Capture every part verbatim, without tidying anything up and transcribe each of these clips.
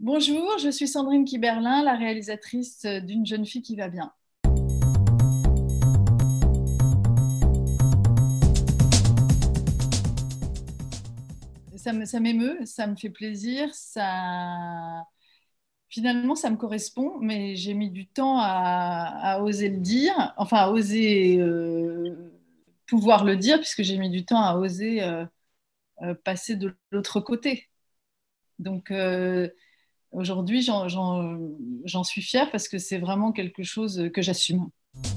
Bonjour, je suis Sandrine Kiberlin, la réalisatrice d'Une jeune fille qui va bien. Ça me, ça m'émeut, ça me fait plaisir, ça... finalement ça me correspond, mais j'ai mis du temps à, à oser le dire, enfin à oser euh, pouvoir le dire, puisque j'ai mis du temps à oser euh, euh, passer de l'autre côté. Donc euh, aujourd'hui, j'en, j'en, j'en suis fière parce que c'est vraiment quelque chose que j'assume.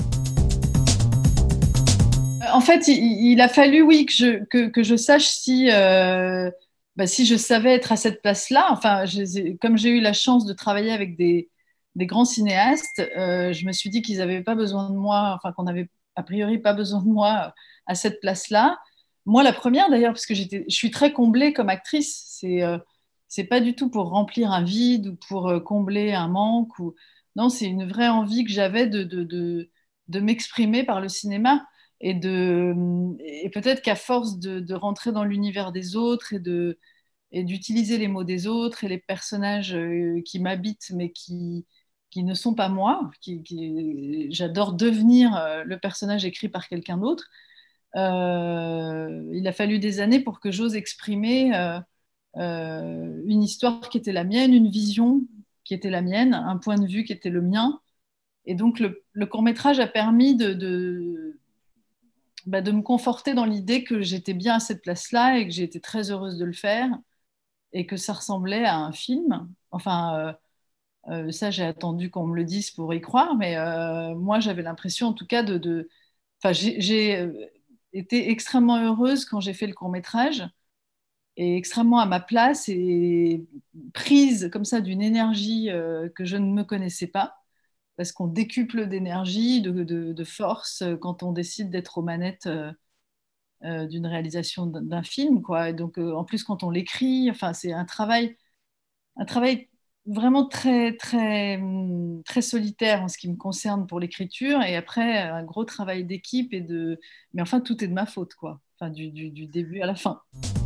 En fait, il, il a fallu, oui, que je, que, que je sache si, euh, bah, si je savais être à cette place-là. Enfin, je- comme j'ai eu la chance de travailler avec des, des grands cinéastes, euh, je me suis dit qu'ils n'avaient pas besoin de moi, enfin qu'on n'avait a priori pas besoin de moi à cette place-là. Moi, la première d'ailleurs, parce que j'étais, je suis très comblée comme actrice. C'est euh, c'est pas du tout pour remplir un vide ou pour euh, combler un manque. Ou... Non, c'est une vraie envie que j'avais de, de, de, de m'exprimer par le cinéma. Et, de, et peut-être qu'à force de, de rentrer dans l'univers des autres et de, et d'utiliser les mots des autres et les personnages euh, qui m'habitent mais qui, qui ne sont pas moi, qui, qui- j'adore devenir euh, le personnage écrit par quelqu'un d'autre, euh, il a fallu des années pour que j'ose exprimer euh, euh, une histoire qui était la mienne, une vision qui était la mienne, un point de vue qui était le mien. Et donc le, le court-métrage a permis de, de bah, de me conforter dans l'idée que j'étais bien à cette place-là et que j'ai été très heureuse de le faire et que ça ressemblait à un film. Enfin, euh, euh, ça, j'ai attendu qu'on me le dise pour y croire, mais euh, moi, j'avais l'impression, en tout cas, de... de... Enfin, j'ai j'ai, euh, été extrêmement heureuse quand j'ai fait le court-métrage et extrêmement à ma place et prise comme ça d'une énergie euh, que je ne me connaissais pas. Parce qu'on décuple d'énergie, de, de, de force euh, quand on décide d'être aux manettes euh, euh, d'une réalisation d'un d'un film, quoi. Et donc, euh, en plus, quand on l'écrit, enfin, c'est un travail, un travail vraiment très, très, hum, très solitaire en ce qui me concerne pour l'écriture. Et après, un gros travail d'équipe et de. Mais enfin, tout est de ma faute, quoi. Enfin, du, du, du début à la fin.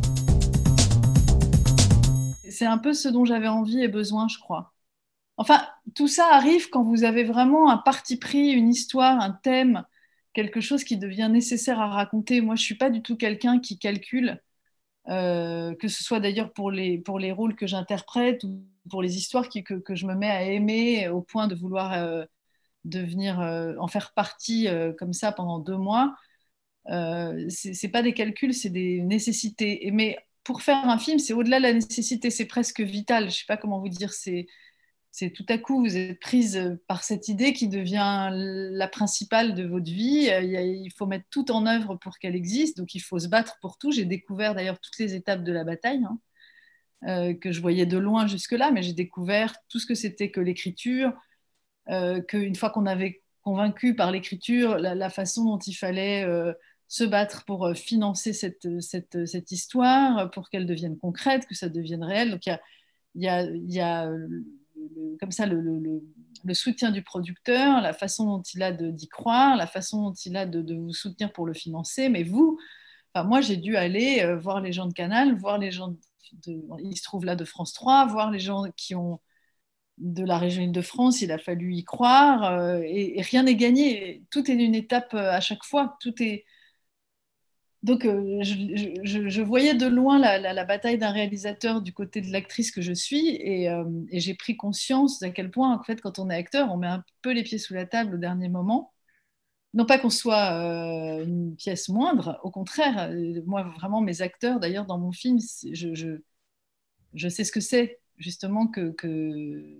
C'est un peu ce dont j'avais envie et besoin, je crois. Enfin, tout ça arrive quand vous avez vraiment un parti pris, une histoire, un thème, quelque chose qui devient nécessaire à raconter. Moi, je suis pas du tout quelqu'un qui calcule. Euh, que ce soit d'ailleurs pour les, pour les rôles que j'interprète ou pour les histoires qui- que, que je me mets à aimer au point de vouloir euh, devenir, euh, en faire partie euh, comme ça pendant deux mois. Euh, c'est c'est pas des calculs, c'est des nécessités. Et, mais pour faire un film, c'est au-delà de la nécessité, c'est presque vital. Je sais pas comment vous dire, c'est c'est tout à coup, vous êtes prise par cette idée qui devient la principale de votre vie. Il y a- il faut mettre tout en œuvre pour qu'elle existe, donc il faut se battre pour tout. J'ai découvert d'ailleurs toutes les étapes de la bataille, hein, euh, que je voyais de loin jusque-là, mais j'ai découvert tout ce que c'était que l'écriture, euh, qu'une fois qu'on avait convaincu par l'écriture la, la façon dont il fallait euh, se battre pour euh, financer cette, cette, cette histoire, pour qu'elle devienne concrète, que ça devienne réel. Donc il y a il y a, il y a le- le- comme ça le, le- le- le soutien du producteur, la façon dont il a de- d'y croire, la façon dont il a de, de vous soutenir pour le financer. Mais vous, enfin, moi, j'ai dû aller euh, voir les gens de Canal, voir les gens de, de- il se trouve là de France trois, voir les gens qui ont de la région Île-de-France, il a fallu y croire euh, et, et rien n'est gagné. Tout est une étape euh, à chaque fois. Tout est, donc, euh, je, je- je voyais de loin la, la- la bataille d'un réalisateur du côté de l'actrice que je suis, et, euh, et j'ai pris conscience d'à quel point, en fait, quand on est acteur, on met un peu les pieds sous la table au dernier moment. Non pas qu'on soit euh, une pièce moindre, au contraire. euh, Moi, vraiment, mes acteurs, d'ailleurs, dans mon film, c'est- je, je, je sais ce que c'est, justement, que, que,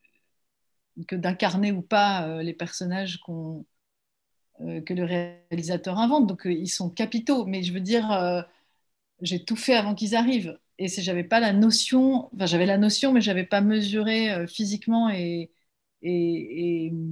que d'incarner ou pas euh, les personnages qu'on euh, que le réalisateur invente. Donc, euh, ils sont capitaux. Mais je veux dire. Euh, j'ai tout fait avant qu'ils arrivent. Et si j'avais pas la notion, enfin j'avais la notion, mais j'avais pas mesuré euh, physiquement et, et, et,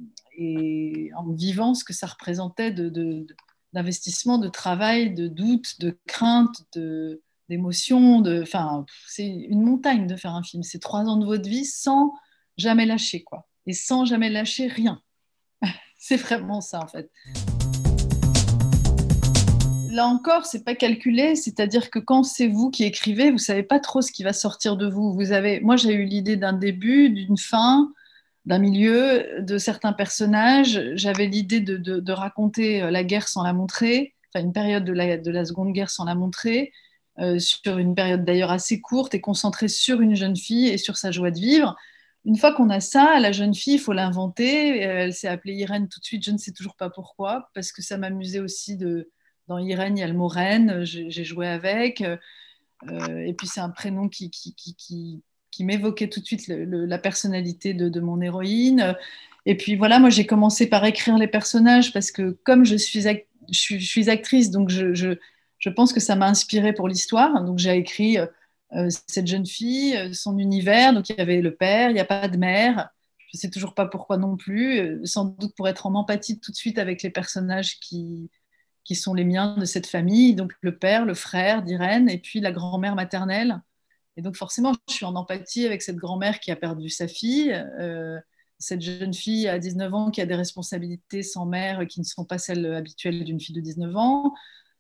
et en vivant ce que ça représentait de, de- de- d'investissement, de travail, de doute, de crainte, de, d'émotion, de, enfin, c'est une montagne de faire un film. C'est trois ans de votre vie sans jamais lâcher, quoi. Et sans jamais lâcher rien. C'est vraiment ça, en fait. là encore, c'est pas calculé, c'est-à-dire que quand c'est vous qui écrivez, vous savez pas trop ce qui va sortir de vous. Vous avez, moi, j'ai eu l'idée d'un début, d'une fin, d'un milieu, de certains personnages. J'avais l'idée de, de- de raconter euh, la guerre sans la montrer, enfin une période de la, de la Seconde Guerre sans la montrer, euh, sur une période d'ailleurs assez courte et concentrée sur une jeune fille et sur sa joie de vivre. Une fois qu'on a ça, la jeune fille, il faut l'inventer. Euh, Elle s'est appelée Irène tout de suite, je ne sais toujours pas pourquoi, parce que ça m'amusait aussi de... Dans Irène, il y a le mot reine, j'ai j'ai joué avec. Euh, et puis c'est un prénom qui, qui, qui, qui, qui m'évoquait tout de suite le- le- la personnalité de, de mon héroïne. Et puis voilà, moi j'ai commencé par écrire les personnages parce que comme je suis, ac- je suis, je suis actrice, donc je, je, je pense que ça m'a inspirée pour l'histoire. Donc j'ai écrit euh, cette jeune fille, euh, son univers. Donc il y avait le père, il n'y a pas de mère. Je ne sais toujours pas pourquoi non plus. Euh, sans doute pour être en empathie tout de suite avec les personnages qui, qui sont les miens de cette famille, donc le père, le frère d'Irène, et puis la grand-mère maternelle. Et donc forcément, je suis en empathie avec cette grand-mère qui a perdu sa fille, euh, cette jeune fille à dix-neuf ans qui a des responsabilités sans mère qui ne sont pas celles habituelles d'une fille de dix-neuf ans,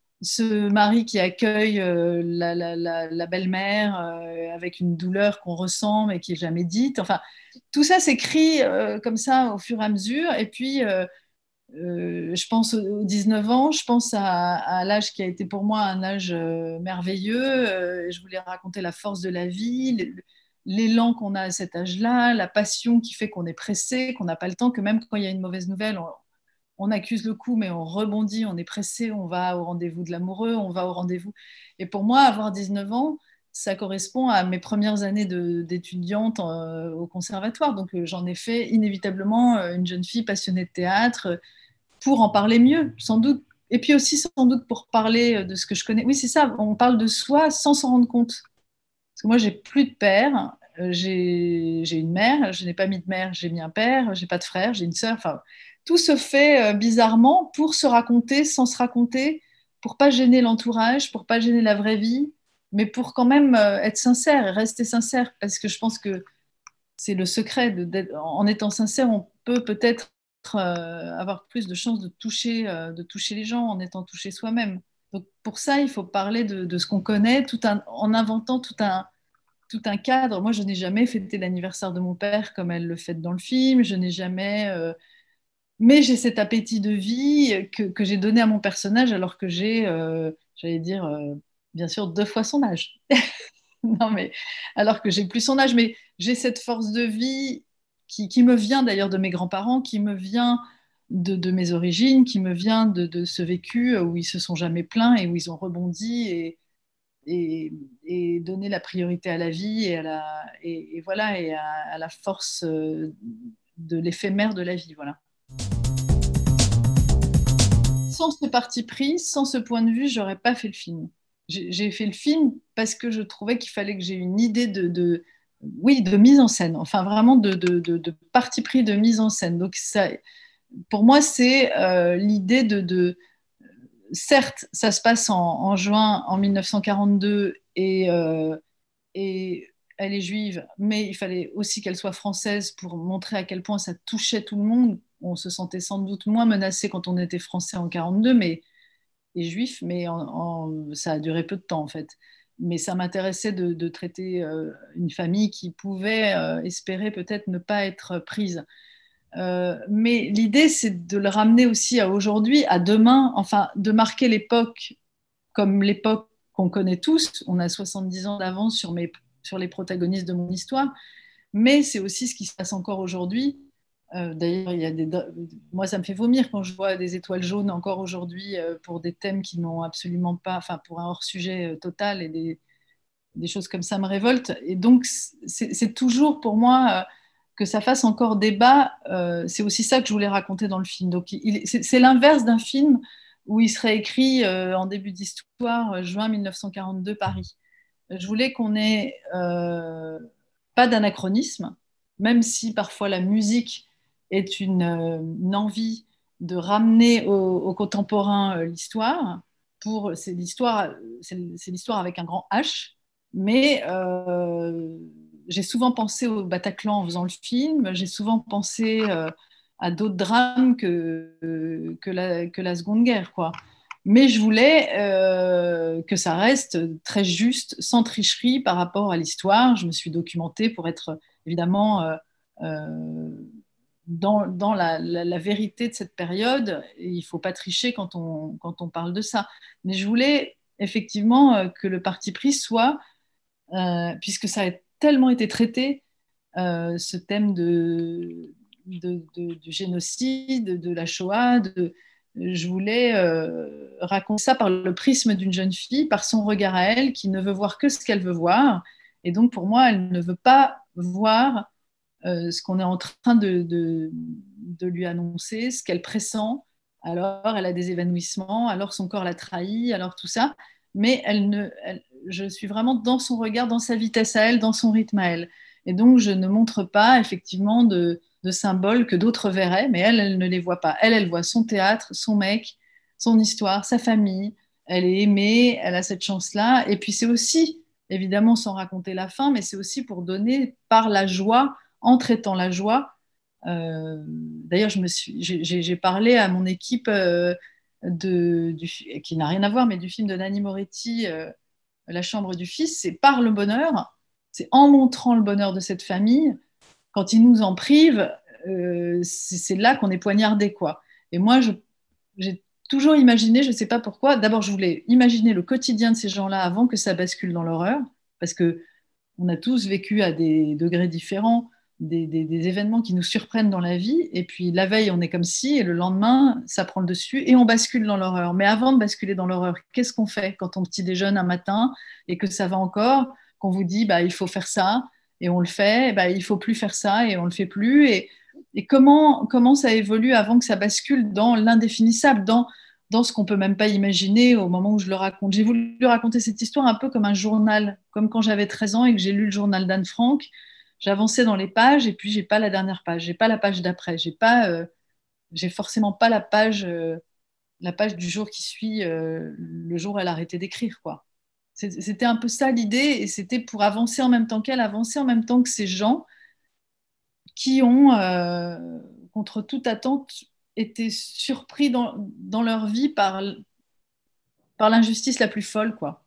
ce mari qui accueille euh, la, la, la, la belle-mère euh, avec une douleur qu'on ressent mais qui est jamais dite. Enfin, tout ça s'écrit euh, comme ça au fur et à mesure. Et puis, euh, euh, je pense aux dix-neuf ans, je pense à, à l'âge qui a été pour moi un âge euh, merveilleux. Euh, je voulais raconter la force de la vie, l'élan qu'on a à cet âge-là, la passion qui fait qu'on est pressé, qu'on n'a pas le temps, que même quand il y a une mauvaise nouvelle, on, on accuse le coup, mais on rebondit, on est pressé, on va au rendez-vous de l'amoureux, on va au rendez-vous. Et pour moi, avoir dix-neuf ans, ça correspond à mes premières années de- d'étudiante euh, au conservatoire. Donc euh, j'en ai fait inévitablement euh, une jeune fille passionnée de théâtre, pour en parler mieux, sans doute. Et puis aussi, sans doute, pour parler de ce que je connais. Oui, c'est ça, on parle de soi sans s'en rendre compte. Parce que moi, j'ai plus de père, euh, j'ai j'ai une mère, je n'ai pas mis de mère, j'ai mis un père, j'ai pas de frère, j'ai une sœur. Enfin, tout se fait euh, bizarrement pour se raconter sans se raconter, pour pas gêner l'entourage, pour pas gêner la vraie vie, mais pour quand même euh, être sincère et rester sincère. Parce que je pense que c'est le secret. De, d'être- en étant sincère, on peut peut-être euh, avoir plus de chances de toucher, euh, de toucher les gens en étant touché soi-même. Donc pour ça, il faut parler de, de ce qu'on connaît tout un- en inventant tout un, tout un cadre. Moi, je n'ai jamais fêté l'anniversaire de mon père comme elle le fête dans le film. Je n'ai jamais... euh, mais j'ai cet appétit de vie que, que j'ai donné à mon personnage alors que j'ai, euh, j'allais dire, euh, bien sûr, deux fois son âge. Non, mais alors que j'ai plus son âge, mais j'ai cette force de vie qui, qui me vient d'ailleurs de mes grands-parents, qui me vient de, de mes origines, qui me vient de, de ce vécu où ils se sont jamais plaints et où ils ont rebondi et, et, et donné la priorité à la vie et à la, et, et voilà, et à, à la force euh, de l'éphémère de la vie. Voilà. Sans ce parti pris, sans ce point de vue, j'aurais pas fait le film. J'ai j'ai fait le film parce que je trouvais qu'il fallait que j'ai une idée de, de- oui, de mise en scène, enfin vraiment de, de, de- de parti pris de mise en scène. Donc ça, pour moi, c'est euh, l'idée de, de, certes, ça se passe en, en juin en mille neuf cent quarante-deux et, euh, et elle est juive, mais il fallait aussi qu'elle soit française pour montrer à quel point ça touchait tout le monde. On se sentait sans doute moins menacé quand on était français en quarante-deux, mais et juif, mais en- en- ça a duré peu de temps en fait. Mais ça m'intéressait de, de traiter euh, une famille qui pouvait euh, espérer peut-être ne pas être prise. Euh, mais l'idée, c'est de le ramener aussi à aujourd'hui, à demain, enfin, de marquer l'époque comme l'époque qu'on connaît tous. On a soixante-dix ans d'avance sur, mes, sur les protagonistes de mon histoire, mais c'est aussi ce qui se passe encore aujourd'hui. Euh, D'ailleurs, il y a des... moi, ça me fait vomir quand je vois des étoiles jaunes encore aujourd'hui euh, pour des thèmes qui n'ont absolument pas, enfin, pour un hors-sujet euh, total et des, des choses comme ça me révoltent. Et donc, c'est c'est toujours pour moi euh, que ça fasse encore débat. Euh, c'est aussi ça que je voulais raconter dans le film. Donc, il- c'est c'est l'inverse d'un film où il serait écrit euh, en début d'histoire, euh, juin mille neuf cent quarante-deux, Paris. Je voulais qu'on ait euh, pas d'anachronisme, même si parfois la musique est une, euh, une envie de ramener au, au contemporain euh, l'histoire. Pour c'est l'histoire, c'est c'est l'histoire avec un grand H, mais euh, j'ai souvent pensé au Bataclan en faisant le film. J'ai souvent pensé euh, à d'autres drames que, que, la, que la Seconde Guerre, quoi. Mais je voulais euh, que ça reste très juste, sans tricherie par rapport à l'histoire. Je me suis documentée pour être évidemment euh, euh, dans, dans la, la- la vérité de cette période. Et il ne faut pas tricher quand on, quand on parle de ça. Mais je voulais effectivement euh, que le parti pris soit, euh, puisque ça a tellement été traité, euh, ce thème de, de- de- du génocide, de la Shoah. De- je voulais euh, raconter ça par le prisme d'une jeune fille, par son regard à elle, qui ne veut voir que ce qu'elle veut voir. Et donc, pour moi, elle ne veut pas voir euh, ce qu'on est en train de, de- de lui annoncer, ce qu'elle pressent. Alors, elle a des évanouissements, alors son corps l'a trahi, alors tout ça. Mais elle ne, elle- je suis vraiment dans son regard, dans sa vitesse à elle, dans son rythme à elle. Et donc, je ne montre pas effectivement de, de symboles que d'autres verraient, mais elle, elle ne les voit pas. Elle, elle voit son théâtre, son mec, son histoire, sa famille. Elle est aimée, elle a cette chance-là. Et puis, c'est aussi, évidemment, sans raconter la fin, mais c'est aussi pour donner par la joie, en traitant la joie. Euh, D'ailleurs, je me suis, j'ai, j'ai parlé à mon équipe euh, de, du, qui n'a rien à voir, mais du film de Nanni Moretti, euh, La chambre du fils, c'est par le bonheur, c'est en montrant le bonheur de cette famille. Quand ils nous en privent, euh, c'est c'est là qu'on est poignardé, quoi. Et moi, je- j'ai toujours imaginé, je ne sais pas pourquoi, d'abord, je voulais imaginer le quotidien de ces gens-là avant que ça bascule dans l'horreur, parce que on a tous vécu à des degrés différents des, des- des événements qui nous surprennent dans la vie, et puis la veille, on est comme si, et le lendemain, ça prend le dessus, et on bascule dans l'horreur. Mais avant de basculer dans l'horreur, qu'est-ce qu'on fait quand on petit déjeune un matin et que ça va encore, qu'on vous dit, bah, il faut faire ça, et on le fait, bah, il faut plus faire ça, et on le fait plus, et, et comment, comment ça évolue avant que ça bascule dans l'indéfinissable, dans dans ce qu'on peut même pas imaginer au moment où je le raconte. J'ai voulu raconter cette histoire un peu comme un journal, comme quand j'avais treize ans et que j'ai lu le journal d'Anne Frank. J'avançais dans les pages et puis j'ai pas la dernière page, j'ai pas la page d'après, j'ai pas, euh, j'ai forcément pas la page, euh, la page du jour qui suit euh, le jour où elle a arrêté d'écrire, quoi. C'est- C'était un peu ça l'idée et c'était pour avancer en même temps qu'elle, avancer en même temps que ces gens qui ont, euh, contre toute attente, été surpris dans, dans leur vie par, par l'injustice la plus folle, quoi.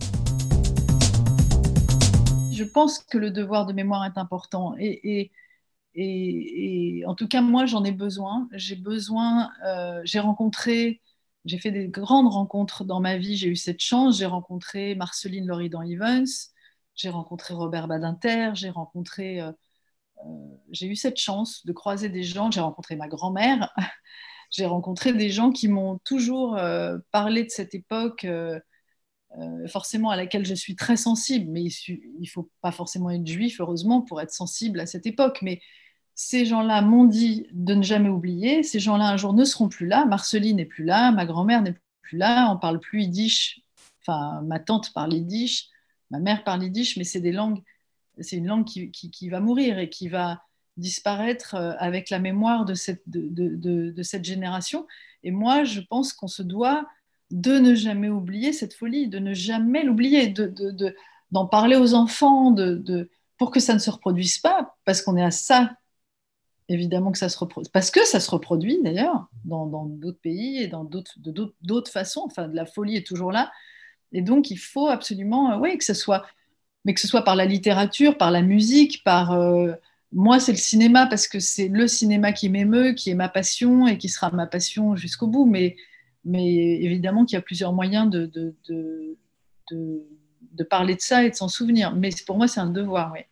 Je pense que le devoir de mémoire est important et, et, et, et en tout cas, moi, j'en ai besoin. J'ai besoin, euh, j'ai rencontré, j'ai fait des grandes rencontres dans ma vie, j'ai eu cette chance. J'ai rencontré Marceline Loridan-Evans, j'ai rencontré Robert Badinter, j'ai rencontré, euh, euh, j'ai eu cette chance de croiser des gens. J'ai rencontré ma grand-mère, j'ai rencontré des gens qui m'ont toujours euh, parlé de cette époque. Euh, euh, forcément à laquelle je suis très sensible, mais il ne faut pas forcément être juif, heureusement, pour être sensible à cette époque. Mais ces gens-là m'ont dit de ne jamais oublier. Ces gens-là, un jour, ne seront plus là. Marceline n'est plus là, ma grand-mère n'est plus là, on parle plus yiddish. Enfin, ma tante parle yiddish, ma mère parle yiddish, mais c'est des langues, c'est une langue qui, qui, qui va mourir et qui va disparaître euh, avec la mémoire de cette, de, de, de, de cette génération. Et moi, je pense qu'on se doit de ne jamais oublier cette folie, de ne jamais l'oublier, de, de, de, d'en parler aux enfants, de, de, pour que ça ne se reproduise pas, parce qu'on est à ça, évidemment que ça se reproduit, parce que ça se reproduit d'ailleurs dans, dans d'autres pays et dans d'autres, de d'autres, d'autres façons, enfin, la folie est toujours là, et donc il faut absolument, euh, oui, que ce soit, mais que ce soit par la littérature, par la musique, par... Euh, moi, c'est le cinéma parce que c'est le cinéma qui m'émeut, qui est ma passion et qui sera ma passion jusqu'au bout. Mais, mais évidemment qu'il y a plusieurs moyens de, de, de, de, de parler de ça et de s'en souvenir. Mais pour moi, c'est un devoir, oui.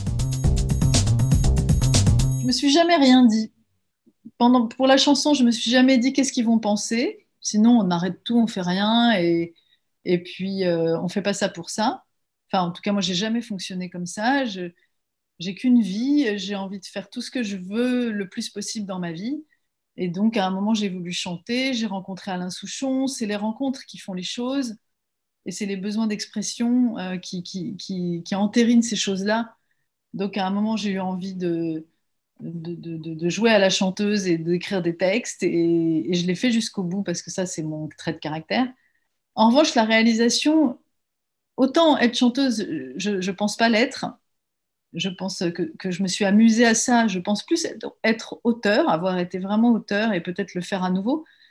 Je me suis jamais rien dit. Pendant, pour la chanson, je me suis jamais dit qu'est-ce qu'ils vont penser. Sinon, on arrête tout, on fait rien et, et puis euh, on fait pas ça pour ça. Enfin, en tout cas, moi, j'ai jamais fonctionné comme ça. Je, j'ai qu'une vie, j'ai envie de faire tout ce que je veux le plus possible dans ma vie. Et donc, à un moment, j'ai voulu chanter, j'ai rencontré Alain Souchon. C'est les rencontres qui font les choses et c'est les besoins d'expression euh, qui, qui, qui, qui entérinent ces choses-là. Donc, à un moment, j'ai eu envie de, de, de, de- de jouer à la chanteuse et d'écrire des textes et, et je l'ai fait jusqu'au bout parce que ça, c'est mon trait de caractère. En revanche, la réalisation, autant être chanteuse, je ne pense pas l'être. Je pense que, que je me suis amusée à ça. Je pense plus être, être auteur, avoir été vraiment auteur et peut-être le faire à nouveau.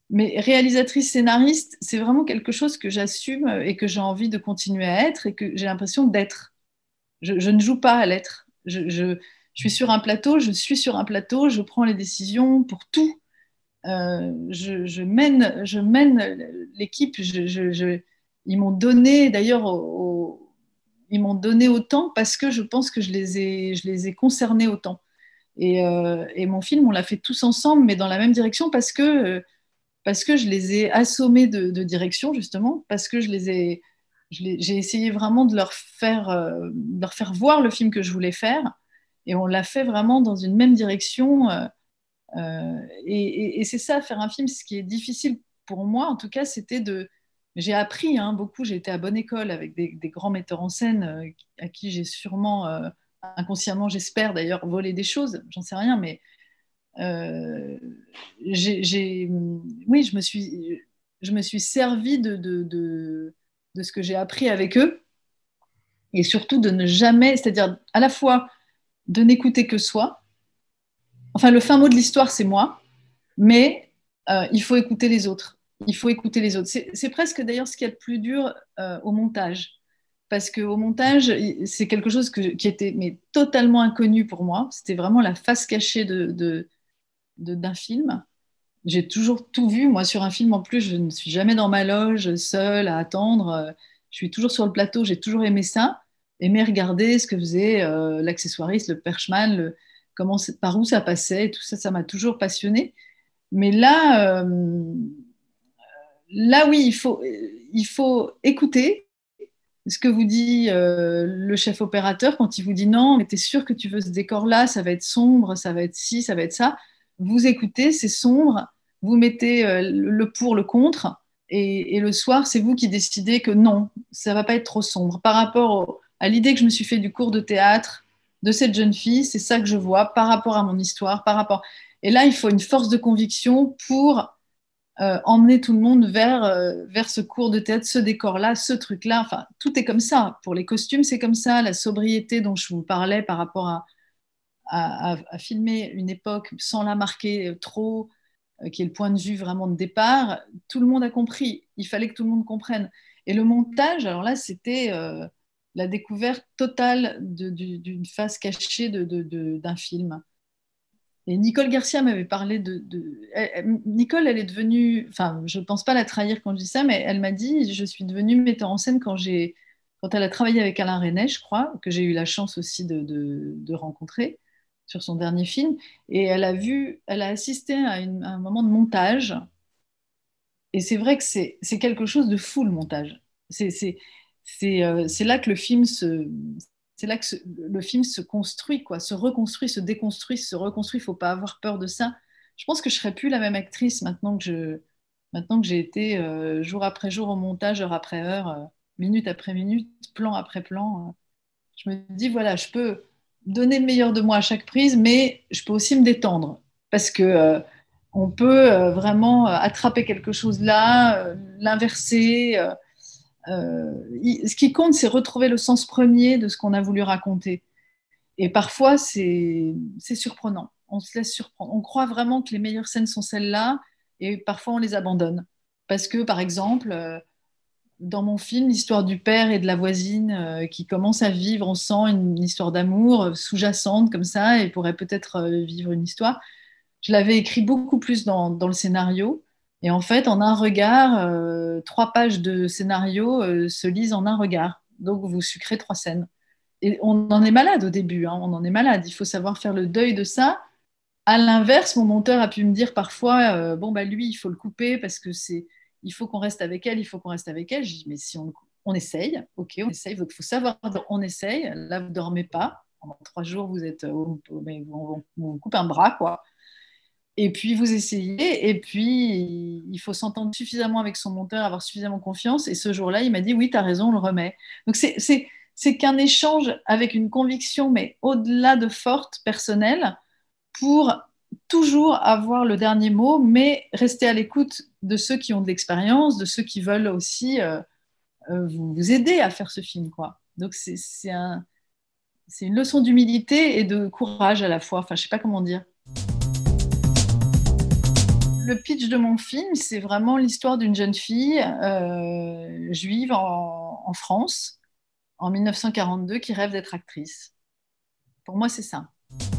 Mais réalisatrice scénariste, c'est vraiment quelque chose que j'assume et que j'ai envie de continuer à être et que j'ai l'impression d'être. Je, je ne joue pas à l'être. Je, je, je suis sur un plateau, je suis sur un plateau, je prends les décisions pour tout. Euh, je, je mène, je mène l'équipe. Je, je, je- ils m'ont donné, d'ailleurs, au- au- ils m'ont donné autant parce que je pense que je les ai, je les ai concernés autant. Et, euh, et mon film, on l'a fait tous ensemble, mais dans la même direction parce que, euh, parce que je les ai assommés de, de direction, justement, parce que je les ai, je les- j'ai essayé vraiment de leur faire, euh, de leur faire voir le film que je voulais faire. Et on l'a fait vraiment dans une même direction. euh, euh, et, et- et c'est ça, faire un film, ce qui est difficile pour moi, en tout cas, c'était de... J'ai appris hein, beaucoup, j'ai été à bonne école avec des, des grands metteurs en scène euh, à qui j'ai sûrement, euh, inconsciemment, j'espère d'ailleurs, volé des choses, j'en sais rien, mais euh, j'ai, j'ai- oui, je me suis, je me suis servi de, de, de, de ce que j'ai appris avec eux et surtout de ne jamais, c'est-à-dire à la fois de n'écouter que soi, enfin le fin mot de l'histoire, c'est moi, mais euh, il faut écouter les autres. Il faut écouter les autres. C'est c'est presque d'ailleurs ce qu'il y a de plus dur euh, au montage. Parce qu'au montage, c'est quelque chose que- qui était mais, totalement inconnu pour moi. C'était vraiment la face cachée de, de- de- d'un film. J'ai toujours tout vu. Moi, sur un film, en plus, je ne suis jamais dans ma loge, seule, à attendre. Euh, Je suis toujours sur le plateau. J'ai toujours aimé ça. Aimé regarder ce que faisait euh, l'accessoiriste, le perchman, le, comment, c'est- par où ça passait. Et tout ça, ça m'a toujours passionné. Mais là, euh, là oui, il faut, il faut écouter ce que vous dit euh, le chef opérateur quand il vous dit non, mais tu es sûr que tu veux ce décor-là, ça va être sombre, ça va être ci, ça va être ça. Vous écoutez, c'est sombre, vous mettez euh, le pour, le contre, et, et le soir, c'est vous qui décidez que non, ça va pas être trop sombre. Par rapport au- à l'idée que je me suis fait du cours de théâtre de cette jeune fille, c'est ça que je vois par rapport à mon histoire, par rapport. Et là, il faut une force de conviction pour euh, emmener tout le monde vers, euh, vers ce cours de théâtre, ce décor-là, ce truc-là. Enfin, tout est comme ça. Pour les costumes, c'est comme ça. La sobriété dont je vous parlais par rapport à, à, à- à filmer une époque sans la marquer trop, euh, qui est le point de vue vraiment de départ, tout le monde a compris. Il fallait que tout le monde comprenne. Et le montage, alors là, c'était euh, la découverte totale de- du- d'une face cachée de, de- de- d'un film. Et Nicole Garcia m'avait parlé de, de- elle- elle- Nicole, elle est devenue, enfin, je ne pense pas la trahir quand je dis ça, mais elle m'a dit, je suis devenue metteur en scène quand j'ai, quand elle a travaillé avec Alain Resnais, je crois, que j'ai eu la chance aussi de, de- de rencontrer sur son dernier film. Et elle a vu, elle a assisté à, une- à un moment de montage. Et c'est vrai que c'est c'est quelque chose de fou, le montage. C'est c'est- c'est, euh, c'est là que le film se, c'est là que se- le film se construit, quoi, se reconstruit, se déconstruit, se reconstruit. Il faut pas avoir peur de ça. Je pense que je serais plus la même actrice maintenant que je, maintenant que j'ai été euh, jour après jour au montage, heure après heure, euh, minute après minute, plan après plan. euh. Je me dis, voilà, je peux donner le meilleur de moi à chaque prise, mais je peux aussi me détendre. Parce que euh, on peut euh, vraiment euh, attraper quelque chose là, euh, l'inverser. euh, euh, il- ce qui compte, c'est retrouver le sens premier de ce qu'on a voulu raconter. Et parfois, c'est c'est surprenant. On se laisse surprendre. On croit vraiment que les meilleures scènes sont celles-là, et parfois on les abandonne. Parce que, par exemple, euh, dans mon film, l'histoire du père et de la voisine euh, qui commencent à vivre, on sent une, une histoire d'amour euh, sous-jacente comme ça, et pourrait peut-être euh, vivre une histoire. Je l'avais écrit beaucoup plus dans, dans le scénario. Et en fait, en un regard, euh, trois pages de scénario euh, se lisent en un regard. Donc, vous sucrez trois scènes. Et on en est malade au début, hein, on en est malade. Il faut savoir faire le deuil de ça. À l'inverse, mon monteur a pu me dire parfois, euh, bon, bah lui, il faut le couper parce que c'est, il faut qu'on reste avec elle, il faut qu'on reste avec elle. Je dis, mais si on, on essaye, ok, on essaye, il faut savoir, on essaye. Là, vous ne dormez pas. Pendant trois jours, vous êtes, on, on, on vous coupe un bras, quoi. Et puis vous essayez, et puis il faut s'entendre suffisamment avec son monteur, avoir suffisamment confiance. Et ce jour-là, il m'a dit, oui, tu as raison, on le remet. Donc c'est c'est- c'est qu'un échange avec une conviction, mais au-delà de forte, personnelle, pour toujours avoir le dernier mot, mais rester à l'écoute de ceux qui ont de l'expérience, de ceux qui veulent aussi euh, euh, vous, vous aider à faire ce film, quoi. Donc c'est c'est un, c'est une leçon d'humilité et de courage à la fois. Enfin, je sais pas comment dire. le pitch de mon film, c'est vraiment l'histoire d'une jeune fille euh, juive en, en France en mille neuf cent quarante-deux qui rêve d'être actrice. Pour moi, c'est ça.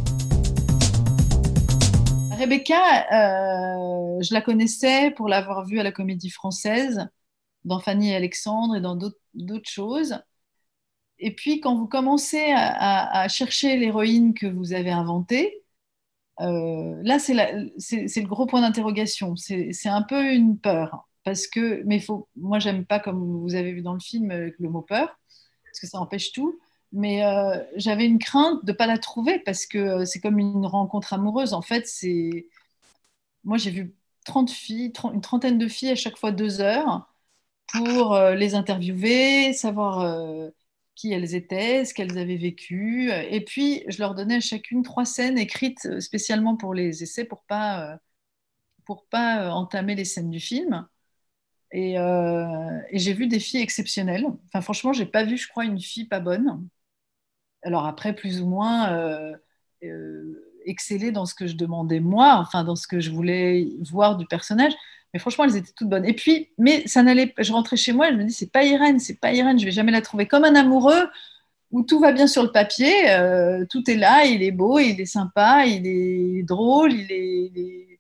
Rebecca, euh, je la connaissais pour l'avoir vue à la Comédie Française, dans Fanny et Alexandre et dans d'autres d'autres choses. Et puis, quand vous commencez à, à- à chercher l'héroïne que vous avez inventée, euh, là, c'est la- c'est- c'est le gros point d'interrogation. C'est c'est un peu une peur. Parce que, mais il faut, moi, j'aime pas, comme vous avez vu dans le film, euh, le mot peur, parce que ça empêche tout. Mais euh, j'avais une crainte de ne pas la trouver, parce que euh, c'est comme une rencontre amoureuse. En fait, c'est moi, j'ai vu trente filles, trente une trentaine de filles à chaque fois deux heures pour euh, les interviewer, savoir euh, qui elles étaient, ce qu'elles avaient vécu. Et puis, je leur donnais à chacune trois scènes écrites euh, spécialement pour les essais, pour pas, euh, pour pas euh, entamer les scènes du film. Et, euh, et j'ai vu des filles exceptionnelles. Enfin, franchement, j'ai pas vu, je crois, une fille pas bonne. Alors après, plus ou moins euh, euh, exceller dans ce que je demandais moi, enfin dans ce que je voulais voir du personnage. Mais franchement, elles étaient toutes bonnes. Et puis, mais ça n'allait. Je rentrais chez moi, et je me dis, c'est pas Irène, c'est pas Irène, je vais jamais la trouver comme un amoureux où tout va bien sur le papier, euh, tout est là, il est beau, il est sympa, il est drôle, il est, il est-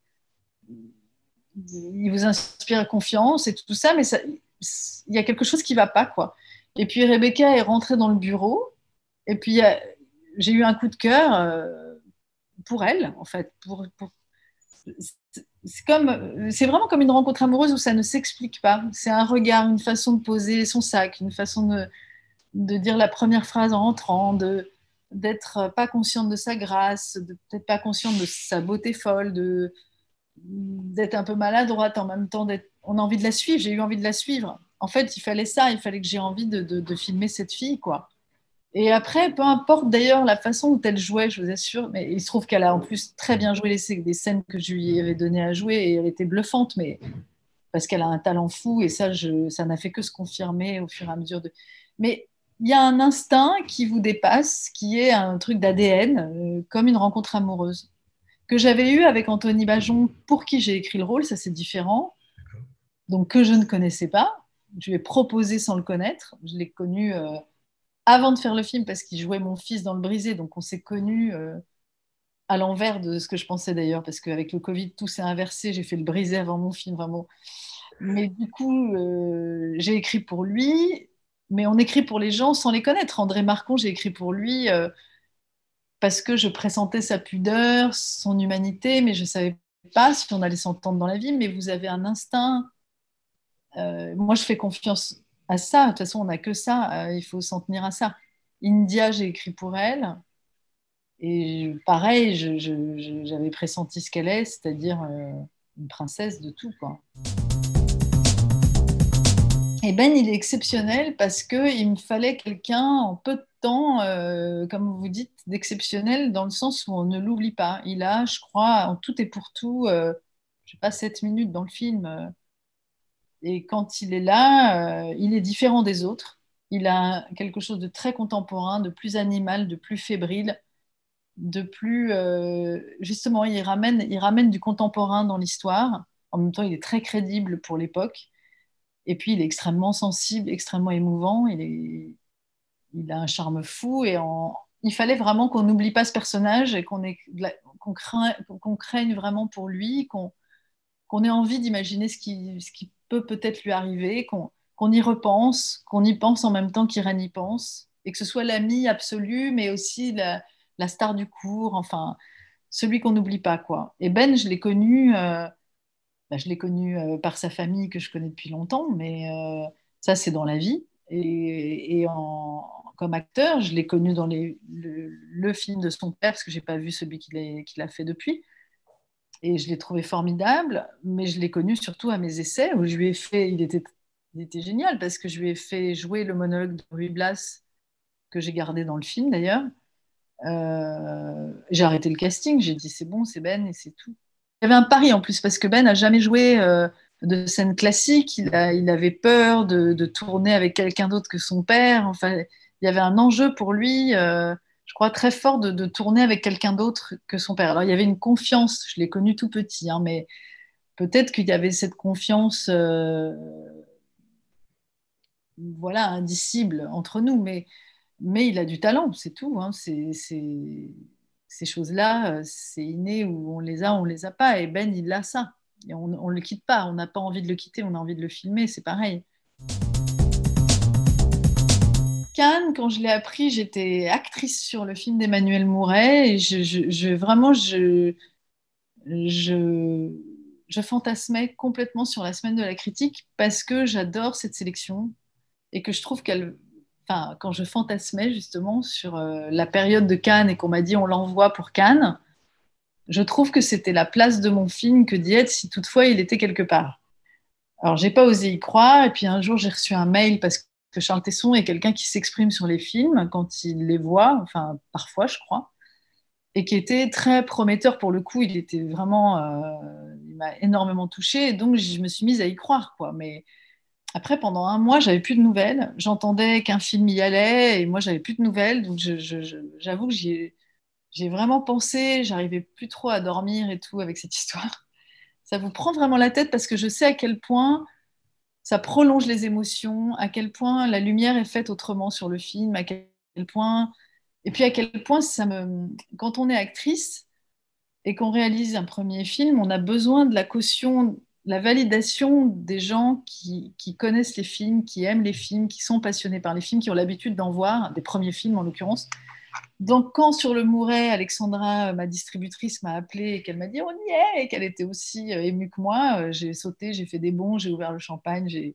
il vous inspire confiance et tout ça, mais ça, il y a quelque chose qui va pas, quoi. Et puis Rebecca est rentrée dans le bureau, et puis euh, j'ai eu un coup de cœur euh, pour elle, en fait. Pour, pour- c'est comme, c'est vraiment comme une rencontre amoureuse où ça ne s'explique pas. C'est un regard, une façon de poser son sac, une façon de, de dire la première phrase en rentrant, de d'être pas consciente de sa grâce, de peut-être pas consciente de sa beauté folle, de d'être un peu maladroite en même temps. D'être... On a envie de la suivre. J'ai eu envie de la suivre. En fait, il fallait ça. Il fallait que j'ai envie de, de, de filmer cette fille, quoi. Et après, peu importe d'ailleurs la façon dont elle jouait, je vous assure, mais il se trouve qu'elle a en plus très bien joué les, des scènes que je lui avais donné à jouer et elle était bluffante, mais parce qu'elle a un talent fou et ça, je, ça n'a fait que se confirmer au fur et à mesure de. Mais il y a un instinct qui vous dépasse, qui est un truc d'A D N, euh, comme une rencontre amoureuse, que j'avais eu avec Anthony Bajon, pour qui j'ai écrit le rôle, ça c'est différent, D'accord. donc que je ne connaissais pas. Je lui ai proposé sans le connaître. Je l'ai connu euh, avant de faire le film parce qu'il jouait mon fils dans Le Brisé, donc on s'est connus euh, à l'envers de ce que je pensais d'ailleurs, parce qu'avec le Covid, tout s'est inversé. J'ai fait Le Brisé avant mon film, vraiment. Mais du coup, euh, j'ai écrit pour lui, mais on écrit pour les gens sans les connaître. André Marcon, j'ai écrit pour lui euh, parce que je pressentais sa pudeur, son humanité, mais je ne savais pas si on allait s'entendre dans la vie. Mais vous avez un instinct. Euh, moi, je fais confiance à ça. De toute façon, on n'a que ça. Euh, il faut s'en tenir à ça. India, j'ai écrit pour elle. Et pareil, je- je- je- j'avais pressenti ce qu'elle est, c'est-à-dire euh, une princesse de tout, quoi. Et Ben, il est exceptionnel parce qu'il me fallait quelqu'un en peu de temps, euh, comme vous dites, d'exceptionnel dans le sens où on ne l'oublie pas. Il a, je crois, en tout et pour tout, euh, je sais pas, sept minutes dans le film. euh, et quand il est là, euh, il est différent des autres. Il a quelque chose de très contemporain, de plus animal, de plus fébrile, de plus... euh, justement, il ramène, il ramène du contemporain dans l'histoire. En même temps, il est très crédible pour l'époque. Et puis, il est extrêmement sensible, extrêmement émouvant. Il est, il a un charme fou. Et en- il fallait vraiment qu'on n'oublie pas ce personnage et qu'on ait, de la- qu'on craint- qu'on craigne vraiment pour lui, qu'on qu'on ait envie d'imaginer ce qui, ce qui peut peut-être lui arriver, qu'on qu'on y repense, qu'on y pense en même temps qu'Irène y pense. Et que ce soit l'ami absolu, mais aussi la, la star du cours, enfin, celui qu'on n'oublie pas, quoi. Et Ben, je l'ai connu. euh, bah, je l'ai connu euh, par sa famille que je connais depuis longtemps, mais euh, ça, c'est dans la vie. Et, et en, comme acteur, je l'ai connu dans les, le, le film de son père, parce que j'ai pas vu celui qu'il a, qu'il a fait depuis. Et je l'ai trouvé formidable, mais je l'ai connu surtout à mes essais, où je lui ai fait, il était, il était génial, parce que je lui ai fait jouer le monologue de Ruy Blas, que j'ai gardé dans le film d'ailleurs. Euh, j'ai arrêté le casting, j'ai dit c'est bon, c'est Ben et c'est tout. Il y avait un pari en plus parce que Ben n'a jamais joué euh, de scène classique, il, a- il avait peur de, de tourner avec quelqu'un d'autre que son père. Enfin, il y avait un enjeu pour lui, euh, je crois très fort de, de tourner avec quelqu'un d'autre que son père. Alors il y avait une confiance, je l'ai connu tout petit, hein, mais peut-être qu'il y avait cette confiance, euh, voilà, indicible entre nous, mais, mais il a du talent, c'est tout, hein. C'est, c'est- ces choses-là, euh, c'est inné ou on les a, ou on les a pas. Et Ben, il a ça. Et on ne le quitte pas, on n'a pas envie de le quitter, on a envie de le filmer, c'est pareil. Cannes, quand je l'ai appris, j'étais actrice sur le film d'Emmanuel Mouret et je, je- je- vraiment, je, je, je fantasmais complètement sur la semaine de la critique parce que j'adore cette sélection et que je trouve qu'elle, enfin, quand je fantasmais justement sur euh, la période de Cannes et qu'on m'a dit on l'envoie pour Cannes, je trouve que c'était la place de mon film que d'y être si toutefois il était quelque part. Alors, j'ai pas osé y croire. Et puis un jour, j'ai reçu un mail parce que Charles Tesson est quelqu'un qui s'exprime sur les films quand il les voit, enfin, parfois, je crois, et qui était très prometteur pour le coup. Il était vraiment, euh, il m'a énormément touchée. Et donc, je me suis mise à y croire, quoi. Mais après, pendant un mois, j'avais plus de nouvelles. J'entendais qu'un film y allait et moi, j'avais plus de nouvelles. Donc, je- je- je- j'avoue que j'y ai, j'ai vraiment pensé. J'arrivais plus trop à dormir et tout avec cette histoire. Ça vous prend vraiment la tête parce que je sais à quel point ça prolonge les émotions, à quel point la lumière est faite autrement sur le film, à quel point, et puis à quel point ça me, quand on est actrice et qu'on réalise un premier film, on a besoin de la caution, la validation des gens qui, qui connaissent les films, qui aiment les films, qui sont passionnés par les films, qui ont l'habitude d'en voir, des premiers films en l'occurrence. Donc, quand sur le Mouret, Alexandra, ma distributrice, m'a appelée et qu'elle m'a dit on y est, et qu'elle était aussi euh, émue que moi, euh, j'ai sauté, j'ai fait des bonds, j'ai ouvert le champagne, j'ai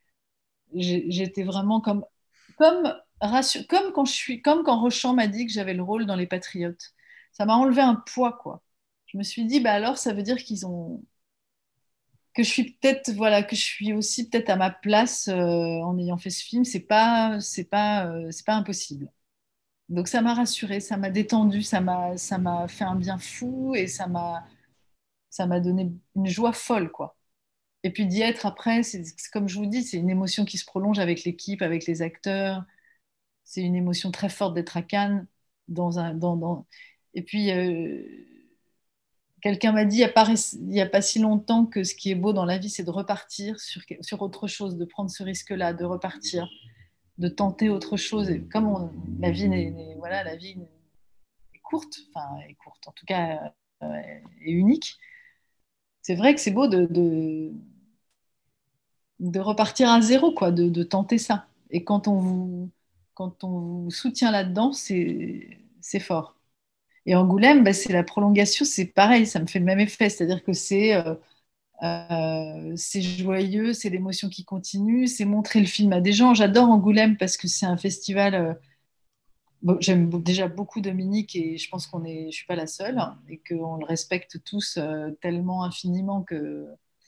j'ai- j'étais vraiment comme, comme, rassu- comme quand je suis, comme quand Rochant m'a dit que j'avais le rôle dans Les Patriotes. Ça m'a enlevé un poids, quoi. Je me suis dit, bah alors, ça veut dire qu'ils ont, que je suis peut-être, voilà, que je suis aussi peut-être à ma place euh, en ayant fait ce film. C'est pas, c'est pas, euh, c'est pas impossible. Donc ça m'a rassurée, ça m'a détendue, ça m'a, ça m'a fait un bien fou et ça m'a, ça m'a donné une joie folle, quoi. Et puis d'y être après, c'est c'est comme je vous dis, c'est une émotion qui se prolonge avec l'équipe, avec les acteurs. C'est une émotion très forte d'être à Cannes. Dans un, dans, dans... Et puis, euh, quelqu'un m'a dit il n'y a, pas ré- il y a pas si longtemps que ce qui est beau dans la vie, c'est de repartir sur, sur autre chose, de prendre ce risque-là, de repartir, de tenter autre chose. Et comme on- la vie n'est, n'est- voilà, la vie est courte, enfin, est courte, en tout cas, euh, est unique. C'est vrai que c'est beau de, de, de repartir à zéro, quoi, de, de tenter ça. Et quand on vous, quand on vous soutient là-dedans, c'est, c'est fort. Et Angoulême, bah, c'est la prolongation, c'est pareil, ça me fait le même effet. C'est-à-dire que c'est euh, euh, c'est joyeux, c'est l'émotion qui continue, c'est montrer le film à des gens. J'adore Angoulême parce que c'est un festival. Euh, bon, j'aime be- déjà beaucoup Dominique et je pense qu'on est, je suis pas la seule et qu'on le respecte tous euh, tellement infiniment que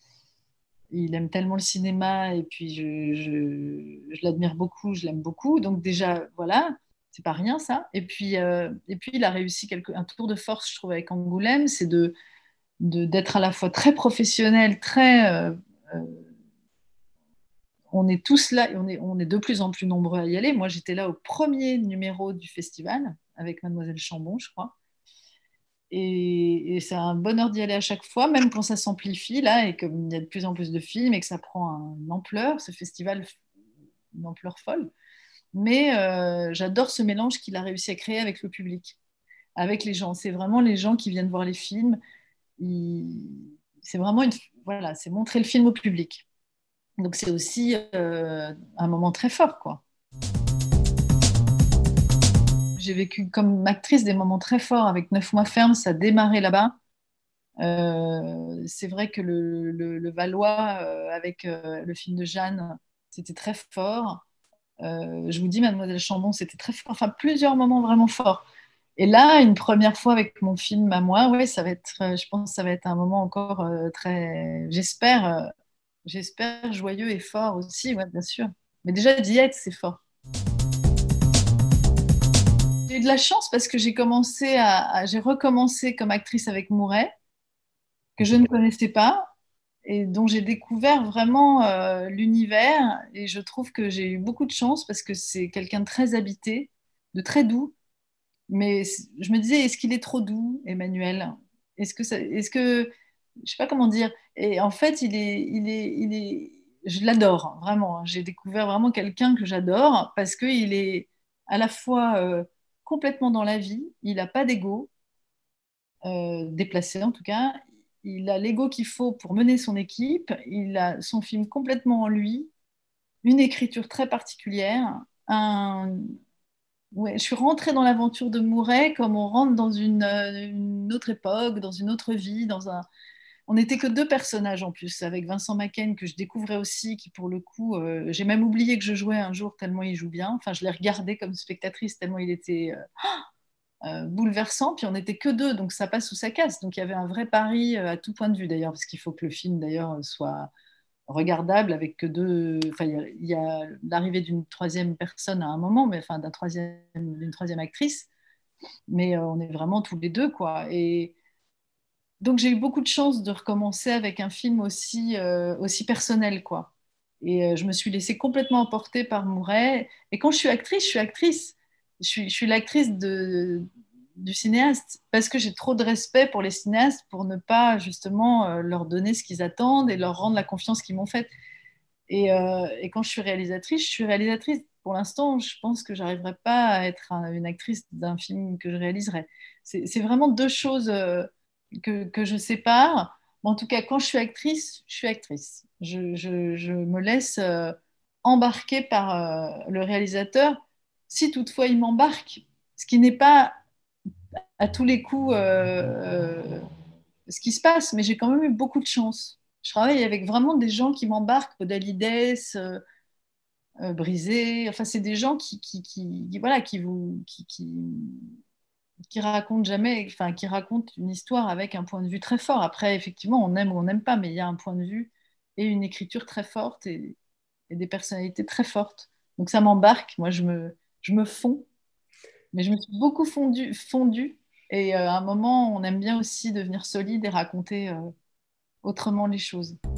il aime tellement le cinéma et puis je, je, je l'admire beaucoup, je l'aime beaucoup. Donc déjà, voilà, c'est pas rien ça. Et puis, euh, et puis il a réussi quelque, un tour de force, je trouve, avec Angoulême, c'est de, de- d'être à la fois très professionnel, très... euh, euh, on est tous là et on est, on est de plus en plus nombreux à y aller. Moi, j'étais là au premier numéro du festival avec Mademoiselle Chambon, je crois. Et, et c'est un bonheur d'y aller à chaque fois, même quand ça s'amplifie, là, et comme il y a de plus en plus de films et que ça prend une ampleur, ce festival, une ampleur folle. Mais euh, j'adore ce mélange qu'il a réussi à créer avec le public, avec les gens. C'est vraiment les gens qui viennent voir les films. Il- C'est vraiment une... Voilà, c'est montrer le film au public. Donc c'est aussi euh, un moment très fort, quoi. J'ai vécu comme actrice des moments très forts avec Neuf mois ferme, ça a démarré là-bas. Euh, c'est vrai que le, le- le Valois, euh, avec euh, le film de Jeanne, c'était très fort. Euh, je vous dis, Mademoiselle Chambon, c'était très fort. Enfin, plusieurs moments vraiment forts. Et là, une première fois avec mon film à moi, ouais, ça va être, euh, je pense que ça va être un moment encore euh, très, j'espère, euh, j'espère joyeux et fort aussi, ouais, bien sûr. Mais déjà, d'y être, c'est fort. J'ai eu de la chance parce que j'ai commencé à, à- j'ai recommencé comme actrice avec Mouret, que je ne connaissais pas et dont j'ai découvert vraiment euh, l'univers. Et je trouve que j'ai eu beaucoup de chance parce que c'est quelqu'un de très habité, de très doux. Mais c- je me disais, est-ce qu'il est trop doux, Emmanuel? Est-ce que ça, est-ce que, je sais pas comment dire, Et en fait, il est, il est, il est, je l'adore, hein, vraiment. J'ai découvert vraiment quelqu'un que j'adore parce qu'il est à la fois euh, complètement dans la vie, il n'a pas d'ego, euh, déplacé en tout cas. Il a l'ego qu'il faut pour mener son équipe. Il a son film complètement en lui, une écriture très particulière. Un... Ouais, je suis rentrée dans l'aventure de Mouret comme on rentre dans une, euh, une autre époque, dans une autre vie, dans un. On n'était que deux personnages en plus, avec Vincent Macken que je découvrais aussi, qui pour le coup, euh, j'ai même oublié que je jouais un jour tellement il joue bien. Enfin, je l'ai regardé comme spectatrice tellement il était euh, euh, bouleversant. Puis on n'était que deux, donc ça passe ou ça casse. Donc il y avait un vrai pari euh, à tout point de vue d'ailleurs, parce qu'il faut que le film d'ailleurs soit regardable avec que deux. Enfin, il y a, il y a l'arrivée d'une troisième personne à un moment, mais enfin d'un troisième, d'une troisième actrice. Mais euh, on est vraiment tous les deux, quoi. Et donc j'ai eu beaucoup de chance de recommencer avec un film aussi, euh, aussi personnel, quoi. Et euh, je me suis laissée complètement emporter par Mouret. Et quand je suis actrice, je suis actrice. Je suis, je suis l'actrice de, du cinéaste parce que j'ai trop de respect pour les cinéastes pour ne pas justement euh, leur donner ce qu'ils attendent et leur rendre la confiance qu'ils m'ont faite. Et, euh, et quand je suis réalisatrice, je suis réalisatrice. Pour l'instant, je pense que j'arriverai pas à être un- une actrice d'un film que je réaliserai. C'est c'est vraiment deux choses euh, que, que je sépare. Mais en tout cas, quand je suis actrice, je suis actrice. Je, je- je me laisse euh, embarquer par euh, le réalisateur, si toutefois il m'embarque, ce qui n'est pas à tous les coups euh, euh, ce qui se passe, mais j'ai quand même eu beaucoup de chance. Je travaille avec vraiment des gens qui m'embarquent, Podalides, euh, euh, Brisé. Enfin, c'est des gens qui, qui, qui, qui- voilà, qui vous, qui, qui, qui racontent jamais, enfin, qui racontent une histoire avec un point de vue très fort. Après, effectivement, on aime ou on n'aime pas, mais il y a un point de vue et une écriture très forte et, et des personnalités très fortes. Donc ça m'embarque. Moi, je me, je me fonds, mais je me suis beaucoup fondue, fondue. Et euh, à un moment, on aime bien aussi devenir solide et raconter euh, autrement les choses.